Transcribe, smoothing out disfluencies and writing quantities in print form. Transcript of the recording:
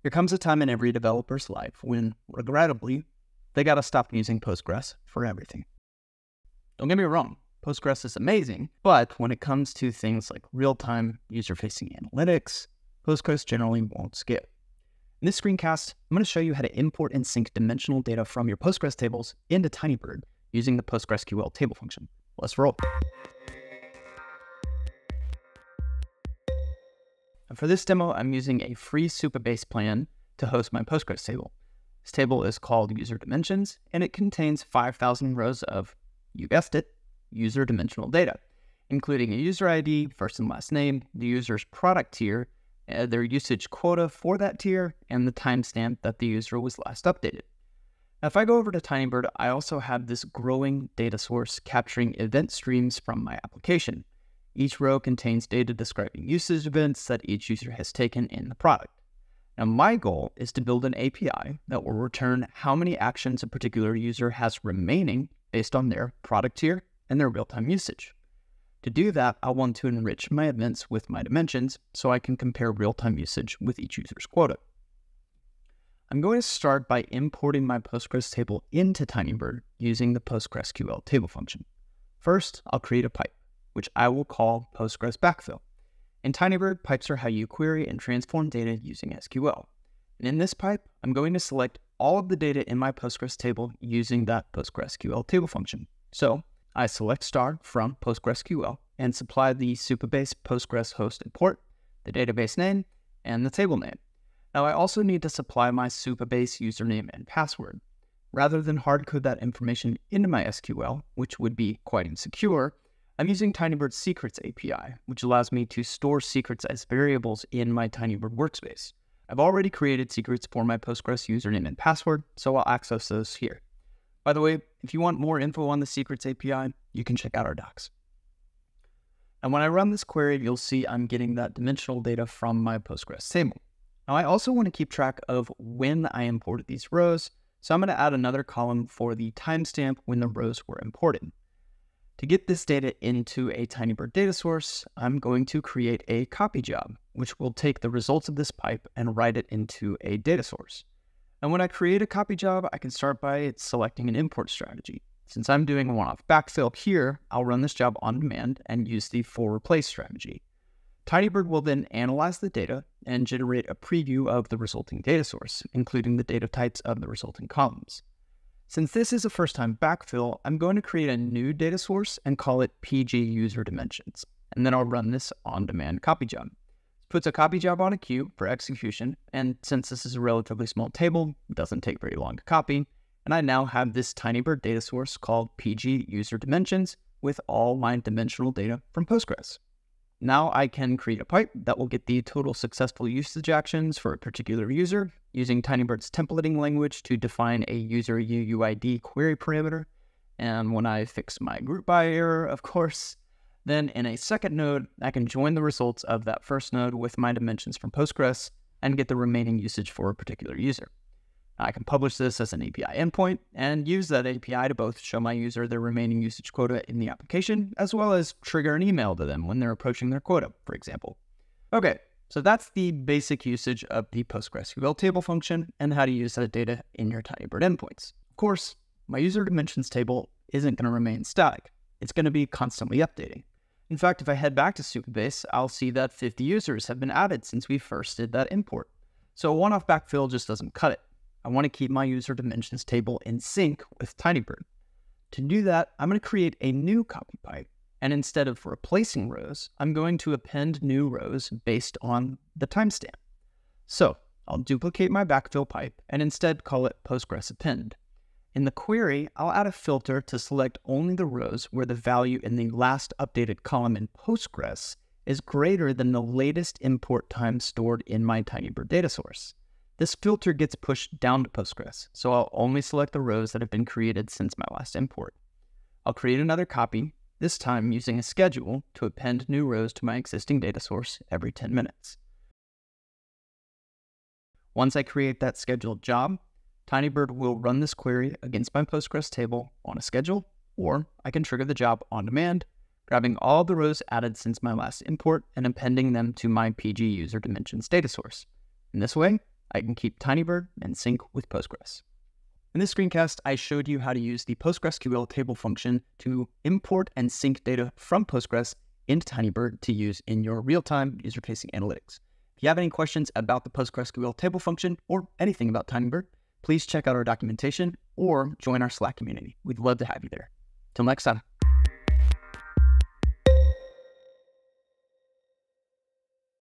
There comes a time in every developer's life when, regrettably, they gotta stop using Postgres for everything. Don't get me wrong, Postgres is amazing, but when it comes to things like real-time user-facing analytics, Postgres generally won't skip. In this screencast, I'm going to show you how to import and sync dimensional data from your Postgres tables into Tinybird using the PostgreSQL Table Function. Let's roll. And for this demo, I'm using a free Supabase plan to host my Postgres table. This table is called User Dimensions, and it contains 5,000 rows of, you guessed it, user dimensional data, including a user ID, first and last name, the user's product tier, their usage quota for that tier, and the timestamp that the user was last updated. Now, if I go over to Tinybird, I also have this growing data source capturing event streams from my application. Each row contains data describing usage events that each user has taken in the product. Now, my goal is to build an API that will return how many actions a particular user has remaining based on their product tier and their real-time usage. To do that, I want to enrich my events with my dimensions so I can compare real-time usage with each user's quota. I'm going to start by importing my Postgres table into Tinybird using the PostgreSQL Table Function. First, I'll create a pipe, which I will call Postgres backfill. In Tinybird, pipes are how you query and transform data using SQL. And in this pipe, I'm going to select all of the data in my Postgres table using that PostgreSQL Table Function. So I select star from PostgreSQL and supply the Supabase Postgres host import, the database name, and the table name. Now I also need to supply my Supabase username and password. Rather than hardcode that information into my SQL, which would be quite insecure, I'm using Tinybird Secrets API, which allows me to store secrets as variables in my Tinybird workspace. I've already created secrets for my Postgres username and password, so I'll access those here. By the way, if you want more info on the Secrets API, you can check out our docs. And when I run this query, you'll see I'm getting that dimensional data from my Postgres table. Now, I also want to keep track of when I imported these rows, so I'm going to add another column for the timestamp when the rows were imported. To get this data into a Tinybird data source, I'm going to create a copy job, which will take the results of this pipe and write it into a data source. And when I create a copy job, I can start by selecting an import strategy. Since I'm doing a one-off backfill here, I'll run this job on demand and use the for replace strategy. Tinybird will then analyze the data and generate a preview of the resulting data source, including the data types of the resulting columns. Since this is a first-time backfill, I'm going to create a new data source and call it PG User Dimensions, and then I'll run this on-demand copy job. Puts a copy job on a queue for execution, and since this is a relatively small table, it doesn't take very long to copy, and I now have this Tinybird data source called PG User Dimensions with all my dimensional data from Postgres. Now I can create a pipe that will get the total successful usage actions for a particular user using Tinybird's templating language to define a user UUID query parameter, and when I fix my group by error, of course, then in a second node, I can join the results of that first node with my dimensions from Postgres and get the remaining usage for a particular user. I can publish this as an API endpoint and use that API to both show my user their remaining usage quota in the application, as well as trigger an email to them when they're approaching their quota, for example. Okay, so that's the basic usage of the PostgreSQL Table Function and how to use that data in your Tinybird endpoints. Of course, my user dimensions table isn't going to remain static. It's going to be constantly updating. In fact, if I head back to Supabase, I'll see that 50 users have been added since we first did that import. So a one-off backfill just doesn't cut it. I want to keep my user dimensions table in sync with Tinybird. To do that, I'm going to create a new copy pipe, and instead of replacing rows, I'm going to append new rows based on the timestamp. So I'll duplicate my backfill pipe and instead call it Postgres append. In the query, I'll add a filter to select only the rows where the value in the last updated column in Postgres is greater than the latest import time stored in my Tinybird data source. This filter gets pushed down to Postgres, so I'll only select the rows that have been created since my last import. I'll create another copy, this time using a schedule to append new rows to my existing data source every 10 minutes. Once I create that scheduled job, Tinybird will run this query against my Postgres table on a schedule, or I can trigger the job on demand, grabbing all the rows added since my last import and appending them to my PG User Dimensions data source. In this way, I can keep Tinybird and sync with Postgres. In this screencast, I showed you how to use the PostgreSQL Table Function to import and sync data from Postgres into Tinybird to use in your real-time user-facing analytics. If you have any questions about the PostgreSQL Table Function or anything about Tinybird, please check out our documentation or join our Slack community. We'd love to have you there. Till next time.